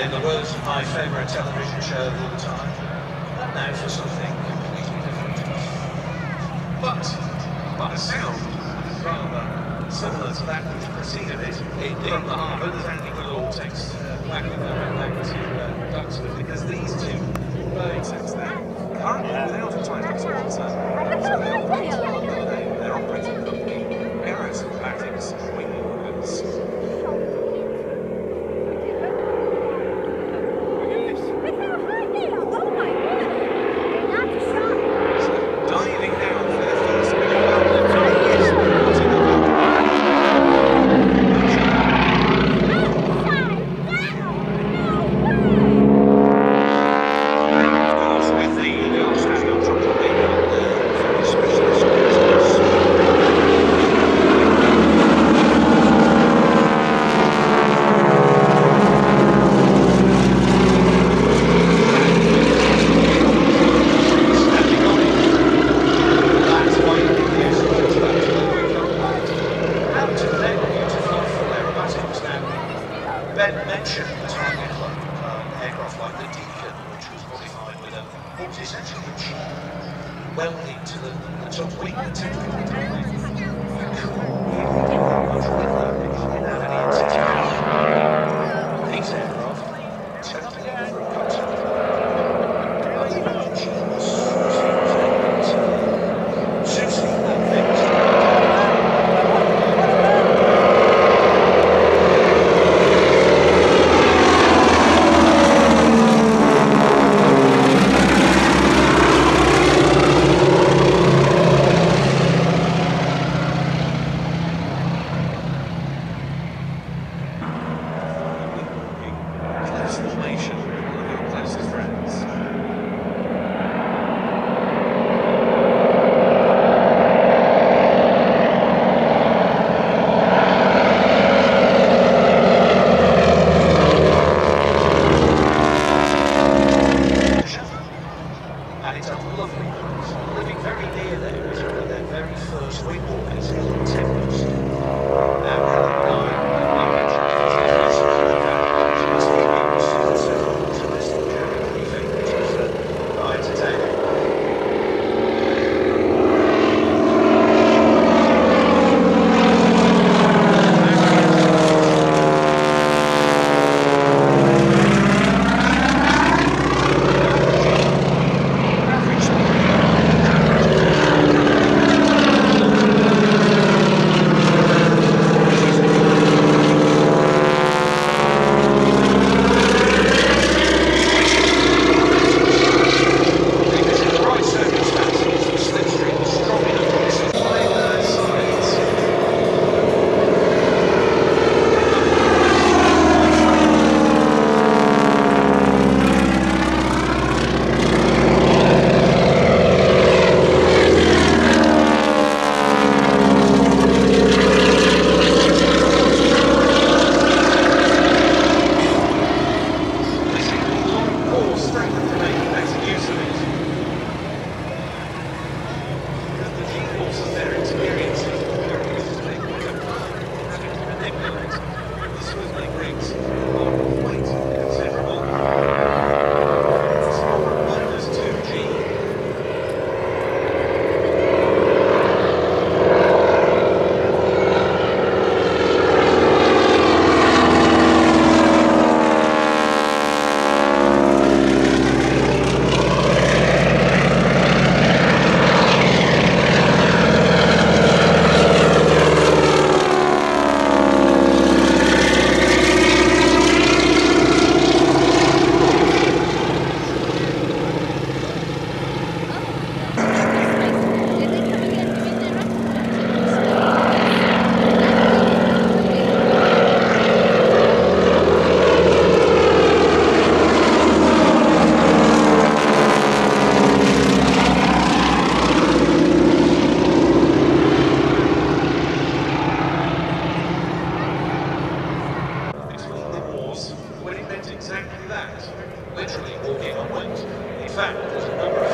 In the words of my favourite television show of all time, and now for something completely different. But, by sound, rather similar to that which preceded it, it did the harbour, the thank you good old text, back to Duxford, because these two exits there, currently without a title sponsor, so they operate under their operating company, AeroSuperBatics WingWalkers. Essentially a cheap welded to the top wing and technically tailway. Cool. You didn't have much wind there, you didn't have any anticipation. These aircraft, totally different concept. I think it's genius. Seriously, that thing's exactly that, literally walking on wind. In fact, there's a number of